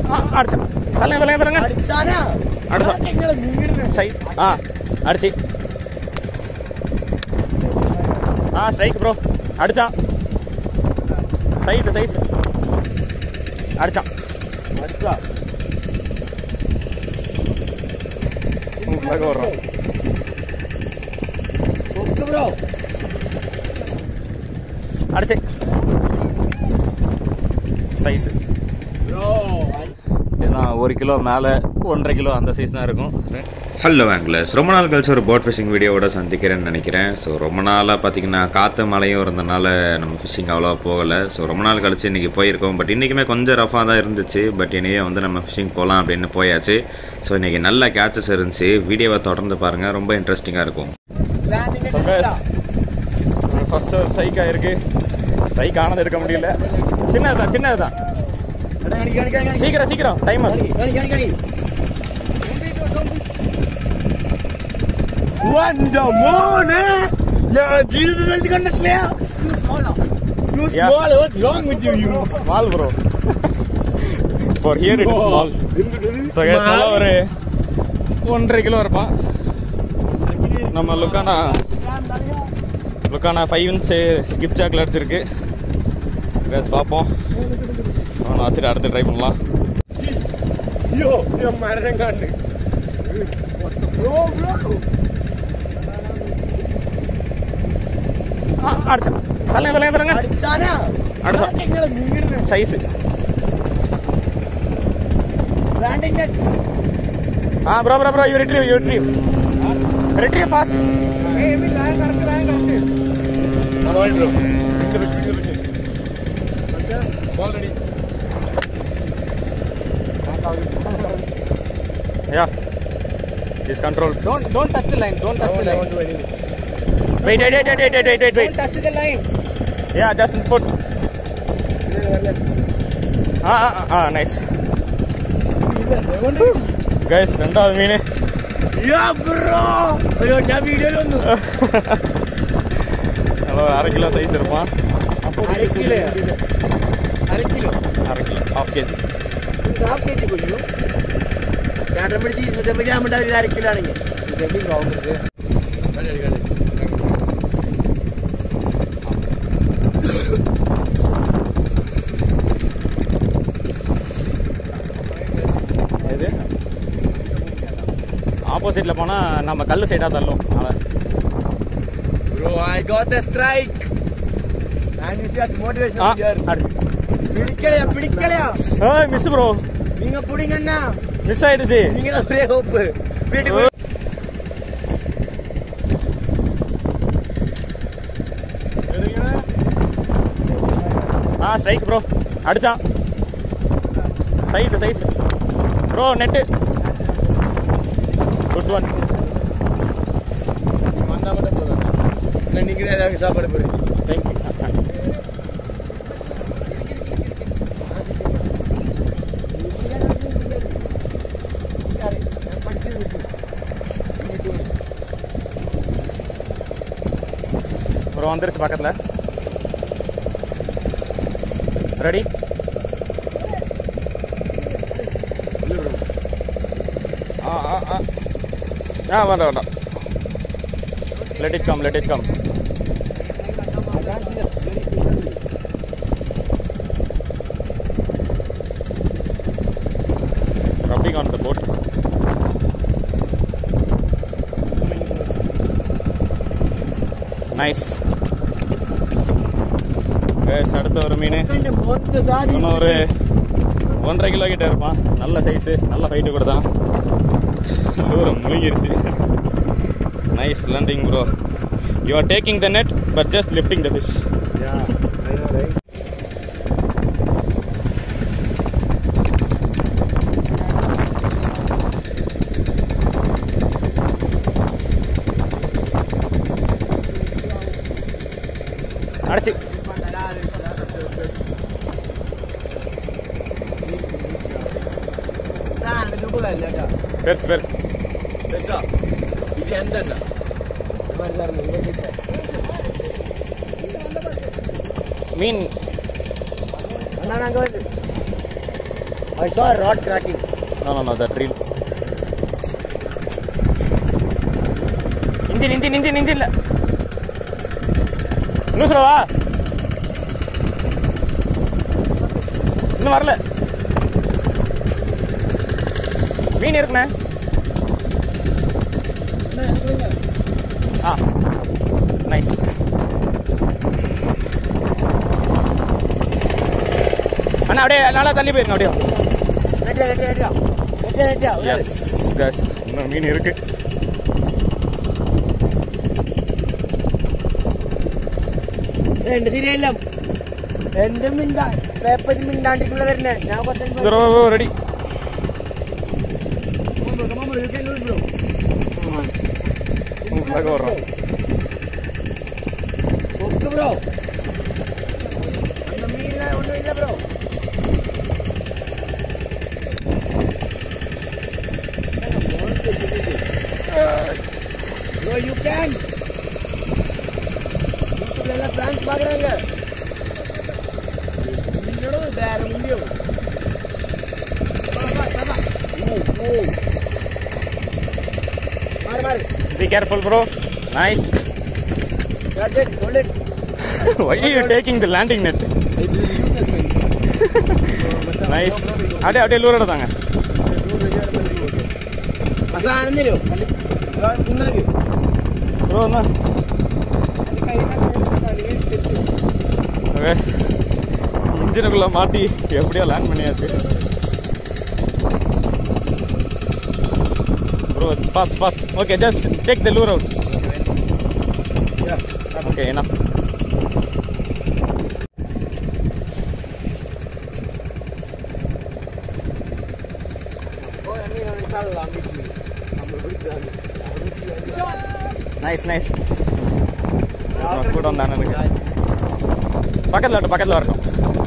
அடிச்சா தலை தரங்க அடிச்சா சை அடிச்சு ஸ்ட்ரைக் ப்ரோ அடிச்சான் சைஸ் அடிச்சான் வர்றோம் அடிச்சு சைஸ் இதுதான் 1 கிலோ மேலே 1.5 கிலோ அந்த சைஸ் தான் இருக்கும். ஹலோ ஆங்கிலர்ஸ், ரொம்ப நாள் கழிச்சு ஒரு போட் ஃபிஷிங் வீடியோவோட சந்திக்கிறேன்னு நினைக்கிறேன். ஸோ ரொம்ப நாளாக பார்த்தீங்கன்னா காற்று மழையும் இருந்தனால நம்ம ஃபிஷிங் அவ்வளோவா போகலை. ஸோ ரொம்ப நாள் கழிச்சு இன்றைக்கி போயிருக்கோம். பட் இன்றைக்குமே கொஞ்சம் ரஃபாக தான் இருந்துச்சு. பட் இனியே வந்து நம்ம ஃபிஷிங் போகலாம் அப்படின்னு போயாச்சு. ஸோ இன்றைக்கி நல்ல கேச்சஸ் இருந்துச்சு. வீடியோவை தொடர்ந்து பாருங்கள், ரொம்ப இன்ட்ரெஸ்டிங்காக இருக்கும். ஃபர்ஸ்ட் ஒரு ஸ்ட்ரைக் ஆகிருக்கு. ஸ்ட்ரைக் ஆனது எடுக்க முடியல. சின்னது தான் சீக்கிரம் time small bro for here it's small. So guys, நல்லா ஒரு 1.5 கிலோ இருப்பான். நம்ம லுக்கானா 5 inch ஸ்கிப் ஜாக்ல அடிச்சிருக்கு. guys பாப்போம். வச்சுட்டு அடுத்து ட்ரை பண்ணலாம். அடிச்சா தலை தரங்க அடிச்சா size bro you retrieve fast. Yeah, is controlled. Don't touch the line. Don't touch the line. Wait. Don't touch the line. Yeah, just put. Nice. Guys, ரெண்டாவது மீன். Yeah, bro. ஐயோ நான் வீடியோல வந்து. ஹலோ 1/2 கிலோ சைஸ் இருப்பான். 1/2 kilo. 1/2 kilo. 1/2 kilo. 1/2 kg. 1/2 kg கொள்ளு. யாரை மடிச்சி இத பஜா மண்டா 1/2 kilo ஆனீங்க. இது எப்படி ராங் இருக்கு? இது ஆப்போசிட்ல போனா நம்ம கல்லு சைடா தள்ளும். Bro, I got a strike. And you see that motivation here. பிடிக்கலையா? Miss bro. நீங்க புடிங்கண்ணா. மிஸ் ஆயிடுச்சு. நீங்க தான் ஒரே ஹோப். வீட்டுக்கு ஸ்ட்ரைக் ப்ரோ அடிச்சான் size bro net good one. வந்தா மட்டும் போதும். நீங்களே ஏதாவது சாப்பாடு போடுங்க. தேங்க்யூ. ப்ரோ வந்துருச்சு பக்கத்துல. ரெடி? வேண்டாம். let it come. It's rubbing on the boat. Nice. Guys, அடுத்த ஒரு மீன் இன்னும் ஒரு 1.5 கிலோ கிட்ட இருப்பான். நல்ல சைஸு, நல்ல ஃபைட்டு கூட தான். தூரம் முழுங்கிருச்சு. Nice landing bro. You are taking the net but just lifting the fish. Yeah, I know, right? அடிச்சு பெருசு இது எந்த மீன் அண்ணா நாங்க வந்து I saw a rod cracking. No, that reel. Engine இல்ல. இன்னும் சொல்லவா? இன்னும் வரல. மீன் இருக்குண்ணே. நைஸ். அண்ணா அப்படியே நல்லா தள்ளி போயிருங்க அப்படியே. எஸ் காஸ், இன்னும் மீன் இருக்கு. ശരിയല്ല എന്ത് മിണ്ടാ പേപ്പർ മിണ്ടാണ്ടിട്ടുള്ള വരുന്നേ ഞാൻ റെഡി. ബ്രോ ഒന്നുമില്ല ബ്രോ. Bro, you can. இதெல்லாம் பிரான்ஸ் பாக்குறாங்க. இன்னொரு வேற முடியும். பாபா. மாறு. Be careful, bro. Nice. Got it. Hold it. Why are you taking the landing net? Nice. அப்படியே லூர் எடுத்தாங்க. அசானந்திரோ. உங்களுக்கு ப்ரோ என்ன? இன்ஜினுக்குள்ள மாட்டி எப்படியோ லேண்ட் பண்ணியாச்சு. Bro fast. Okay, just take the lure out. Okay, enough. Nice. கூட வந்தானு பக்கத்தில் வரட்டும்.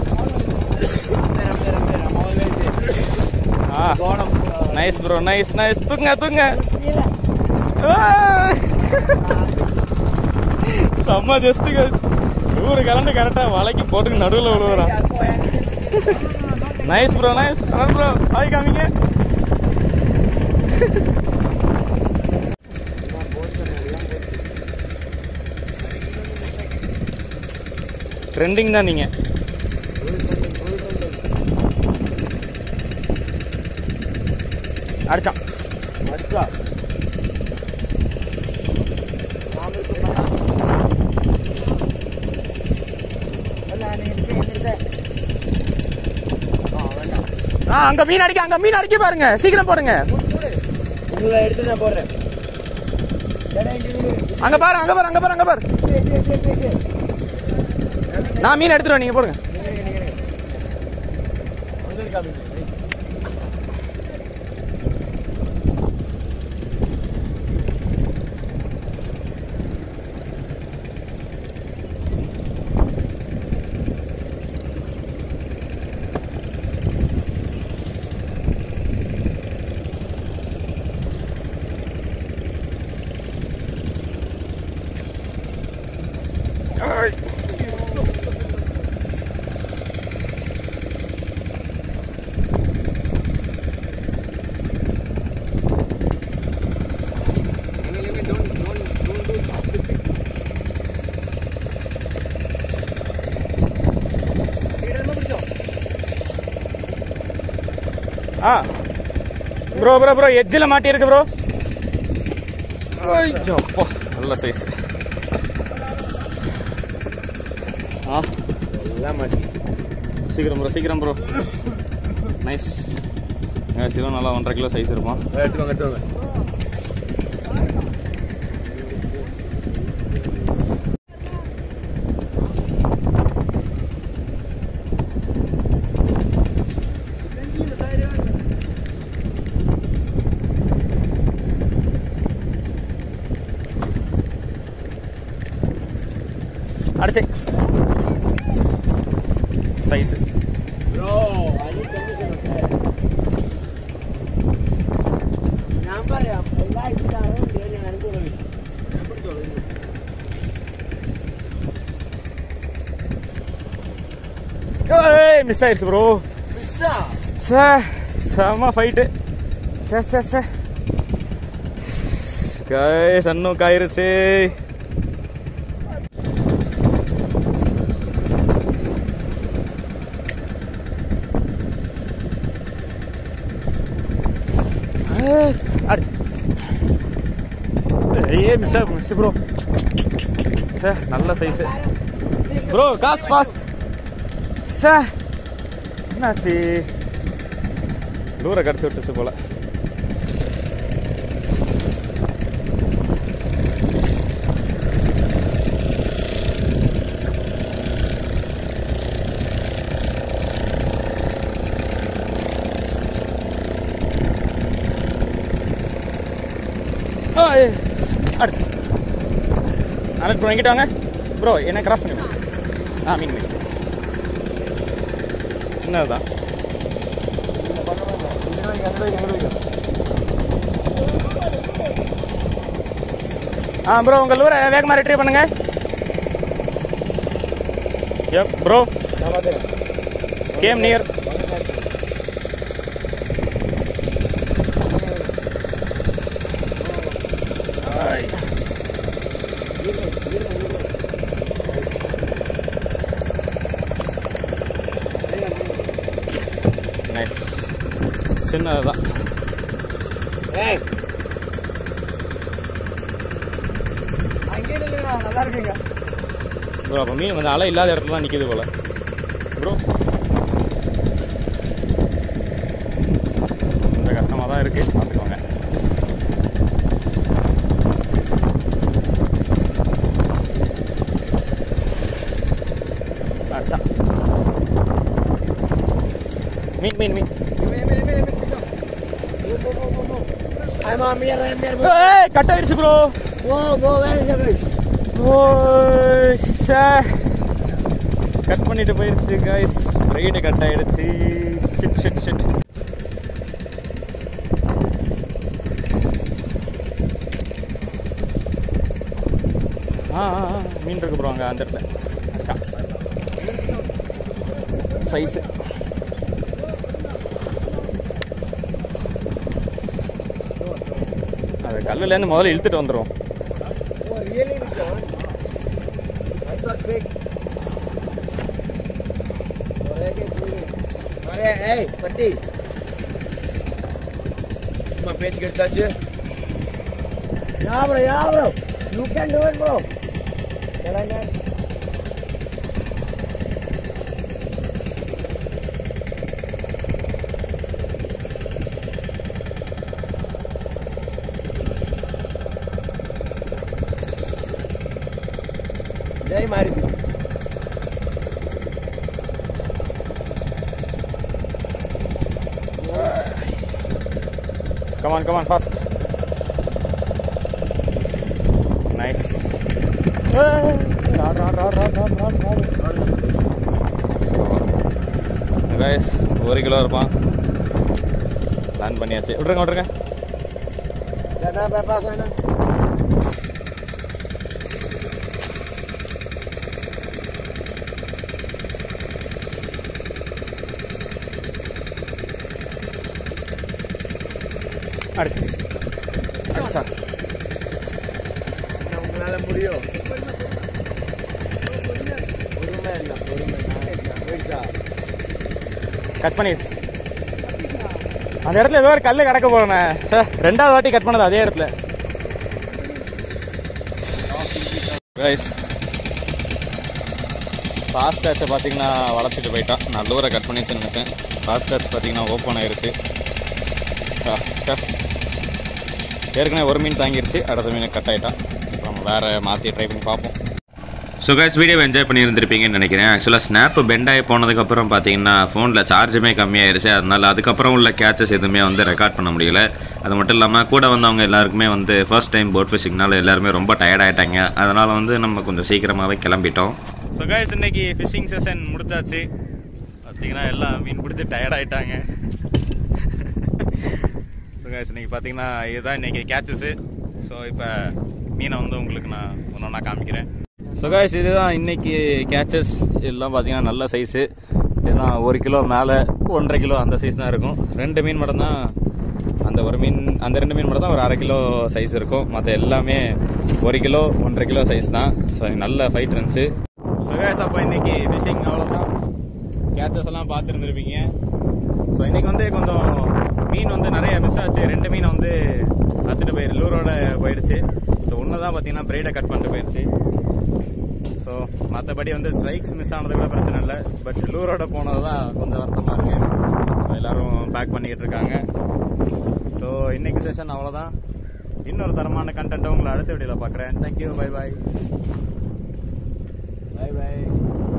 Nice bro, nice. தூங்க. செம்ம ஜஸ்ட் ஊரு கலண்டு கரெக்டாக வலைக்கு போட்டுக்கு நடுவில் விழுவுறான். Nice bro. ஹாய் காமிங்க. ட்ரெண்டிங் தான் நீங்க. அடிச்சான். அங்க மீன் அடிக்க பாருங்க. சீக்கிரம் போடுங்க. உங்களை எடுத்து நான் போடுறேன். அங்க பாரு. நான் மீன் எடுத்துருவேன், நீங்க போடுங்க. ப்ரோ எட்ஜில் மாட்டி இருக்கு ப்ரோ. நல்ல சைஸ். எல்லாம் மாட்டிச்சு. சீக்கிரம் ப்ரோ. நைஸ். சிவன் நல்லா 1.5 கிலோ சைஸ் இருப்பான். எடுத்துவாங்க. அடிச்சே சைஸ். மிஸ் ஆயிடுச்சு ப்ரோ. செம்ம ஃபைட்டு. சே சே சே கைஸ், அன்னும் காயிருச்சு. Miss bro. நல்ல சைஸ் ப்ரோ. காஸ் ஃபாஸ்ட். என்னாச்சு? தூரம் கடிச்சு விட்டுச்சு போல. அடிச்சு அலர்ட் ப்ரோ, எங்கிட்ட வாங்க ப்ரோ. என்ன கிராஸ் பண்ணி மீன் மீன் சின்னதுதான். ப்ரோ உங்கள் ஊரை வேகமாக ரிட்ரீவ் பண்ணுங்க. எப் ப்ரோ கேம் நியர். நைஸ், சின்னதுதான். நல்லா இருக்குங்க ப்ரோ. அப்போ மீன் வந்து அலை இல்லாத இடத்துல தான் நிற்கிது போல ப்ரோ. கொஞ்சம் கஷ்டமாக தான் இருக்குது, பார்த்துக்கோங்க. அச்சா மீன் மீன் மீன் கட் ஆயிடுச்சு ப்ரோ. கட் பண்ணிட்டு போயிருச்சு கைஸ். ரைடு கட் ஆயிடுச்சு. Shit shit shit. மீன் இருக்கு ப்ரோ அங்கே அந்த இடத்துல. சைஸு அது கல்லுலேருந்து முதல்ல இழுத்துட்டு வந்துடும். சும்மா பேச்சு கெடுத்தாச்சு. You can do it, bro. Jai Mari. Come on, fast. Nice. Run. Guys, 1 kilo இருப்பான். லேண்ட் பண்ணியாச்சு. விட்ருங்க. அடிச்சா உங்களால முடியும். கட் பண்ணி அந்த இடத்துல ஏதோ ஒரு கல் கிடக்க போறேன் சார். 2வது வாட்டி கட் பண்ணது அதே இடத்துல. ஃபாஸ்ட் கேட்சை பார்த்தீங்கன்னா வளர்த்துட்டு போயிட்டான். நான் தூரம் கட் பண்ணிட்டு நினைச்சேன். ஃபாஸ்ட் கேட்ச் பார்த்தீங்கன்னா ஓப்பன் ஆயிருச்சு. ஏற்கனவே ஒரு மீன் தாங்கிருச்சு, அடுத்த மீன் கட் ஆகிட்டான். அப்புறம் வேறு மாற்றி ட்ரை பண்ணி பார்ப்போம். ஸோ கைஸ், வீடியோ என்ஜாய் பண்ணியிருந்திருப்பீங்கன்னு நினைக்கிறேன். ஆக்சுவலாக ஸ்னாப் பெண்ட் ஆகி போனதுக்கப்புறம் பார்த்தீங்கன்னா ஃபோனில் சார்ஜுமே கம்மியாயிருச்சு. அதனால் அதுக்கப்புறம் உள்ள கேச்சஸ் எதுவுமே வந்து ரெக்கார்ட் பண்ண முடியல. அது மட்டும் இல்லாமல் கூட வந்தவங்க எல்லாருக்குமே வந்து ஃபர்ஸ்ட் டைம் போட் ஃபிஷிங்னால எல்லாருமே ரொம்ப டயர்ட் ஆகிட்டாங்க. அதனால் வந்து நம்ம கொஞ்சம் சீக்கிரமாகவே கிளம்பிட்டோம். ஸோ கைஸ், இன்னைக்கு ஃபிஷிங் செஷன் முடிச்சாச்சு. பார்த்தீங்கன்னா எல்லாம் மீன் பிடிச்சி டயர்ட் ஆகிட்டாங்க. ஸோ கைஸ், இன்றைக்கி பார்த்தீங்கன்னா இதுதான் இன்றைக்கி கேச்சஸ்ஸு. ஸோ இப்போ மீனை வந்து உங்களுக்கு நான் ஒன்றா காமிக்கிறேன். ஸோ கைஸ், இதுதான் இன்றைக்கி கேச்சஸ். எல்லாம் பார்த்தீங்கன்னா நல்ல சைஸு. இதுதான் 1 கிலோ மேலே 1.5 கிலோ அந்த சைஸ் தான் இருக்கும். 2 மீன் மட்டும் தான் அந்த 2 மீன் மட்டும் தான் ஒரு 1/2 கிலோ சைஸ் இருக்கும். மற்ற எல்லாமே 1 கிலோ 1.5 கிலோ சைஸ் தான். ஸோ நல்ல ஃபைட் இருந்துச்சு. ஸோ கைஸ் அப்போ இன்னைக்கு ஃபிஷிங் அவ்வளோதான். கேச்சஸ் எல்லாம் பார்த்துருந்துருப்பீங்க. ஸோ இன்னைக்கு வந்து கொஞ்சம் மீன் வந்து நிறைய மிஸ் ஆச்சு. 2 மீன் வந்து கற்றுட்டு லூரோட போயிடுச்சு. ஸோ ஒன்று தான் பார்த்தீங்கன்னா பிரைடை கட் பண்ணிட்டு போயிடுச்சு. ஸோ மற்றபடி வந்து ஸ்ட்ரைக்ஸ் மிஸ் ஆனது கூட பிரச்சனை இல்லை. பட் லூரோட போனது தான் கொஞ்சம் வருத்தமாக இருக்குது. ஸோ எல்லோரும் பேக் பண்ணிக்கிட்டு இருக்காங்க. ஸோ இன்னைக்கு செஷன் அவ்வளோதான். இன்னொரு தரமான கண்டென்ட்டை உங்களை அடுத்த வீடியோவில் பார்க்குறேன். தேங்க்யூ. Bye bye. பை பாய்.